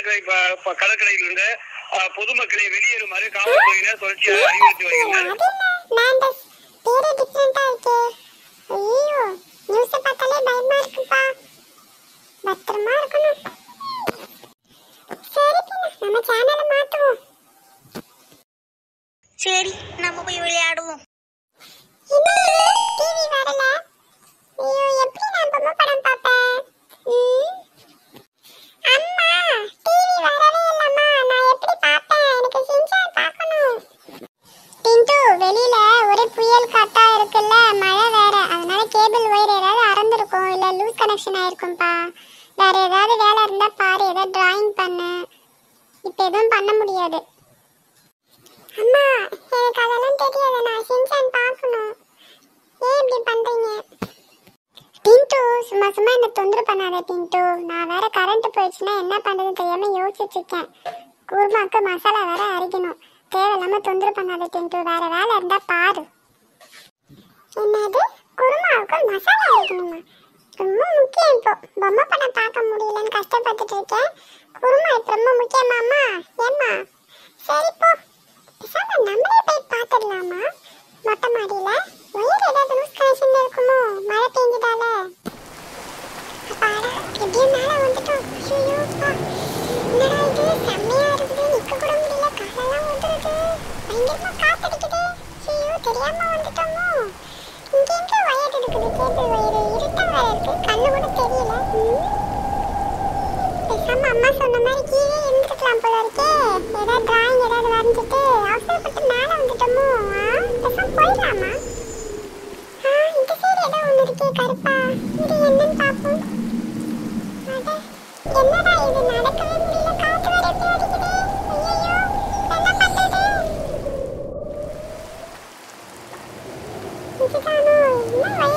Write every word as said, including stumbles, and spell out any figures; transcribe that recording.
கடற்கரை கடற்கரையில் இருந்து பொதுமக்களை வெளியேறுமாறு காவல்துறையினர் தொடர்ச்சியாக அறிவுறுத்தி வருகின்றனர். சரி, நம்ம போய் விளையாடுவோம். வெளியில ஒரு புயல் காத்தா இருக்குல்ல, மழை வேற, அதனால கேபிள் ஒயர் ஏதாவது அறந்திருக்கும், இல்ல லூஸ் கனெக்ஷன் ஆயிருக்கும்பா. வேற ஏதாவது வேலை இருந்தா பாரு, ஏதாவது டிராயிங் பண்ணு. இப்ப எதுவும் பண்ண முடியாது. அம்மா, எனக்கு அதெல்லாம் தெரியாது, நான் செஞ்சேன் பார்க்கணும். ஏன் இப்படி பண்றீங்க? டிண்டு, சும்மா சும்மா என்ன தொந்தரவு பண்ணாத டிண்டு. நான் வேற கரண்ட் போயிடுச்சுன்னா என்ன பண்றதுன்னு தெரியாம யோசிச்சுட்டு இருக்கேன். குருமாக்கு மசாலா வேற அரைக்கணும். தேவையில்லாம தொந்தரவு பண்ணாத டிண்டு, வேற வேலை இருந்தா பாரு. என்னது, குருமாவுக்கு மசாலா அரைக்கணுமா? ரொம்ப முக்கியம். இப்போ பொம்மை படம் பார்க்க முடியலன்னு கஷ்டப்பட்டுட்டு இருக்கேன். குருமா இப்போ ரொம்ப முக்கியமாமா? ஏம்மா? சரி போ, பேசாம நம்மளே போய் பார்த்துடலாமா? மொட்டை மாடியில ஒயர் ஏதாவது லூஸ் கனெக்ஷன் இருக்குமோ, மழை பெஞ்சதால. அப்பாடா, எப்படியும் மேலே வந்துட்டோம். ஐயோ, என்னடா இது, செம்மையா இருக்குது, நிக்க கூட முடியல, காலெல்லாம் வந்துருது, பயங்கரமா காத்தடிக்குது. ஐயோ, தெரியாம வந்துட்டோமோ. இங்க எங்க ஒயர் இருக்குது, கேபிள் ஒயர், இருட்டா வேற இருக்கு, கண்ணு கூட தெரியல. பேசாம அம்மா சொன்ன மாதிரி கீழே இருந்துருக்கலாம் போல இருக்கே. ஏதாவது டிராயிங் ஏதாவது வரைஞ்சிட்டு அவசரப்பட்டு மேலே வந்துட்டோமோ. பேசாம போயிடலாமா? ஆ, இந்த சைடு ஏதோ ஒன்று இருக்கே கருப்பா, இது என்னன்னு பார்ப்போம். என்னடா இது, நடக்கவே முடியல, காத்து வேற எப்படி அடிக்குது. ஐயோ, என்ன பண்றது? இதுதானோ, என்ன